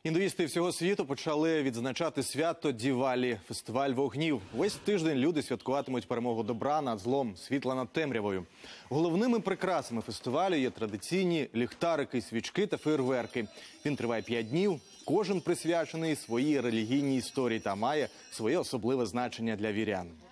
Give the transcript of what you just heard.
Індуїсти всього світу почали відзначати свято Дівалі – фестиваль вогнів. Весь тиждень люди святкуватимуть перемогу добра над злом, світла над темрявою. Головними прикрасами фестивалю є традиційні ліхтарики, свічки та фейерверки. Він триває 5 днів, кожен присвячений своїй релігійній історії та має своє особливе значення для вірян.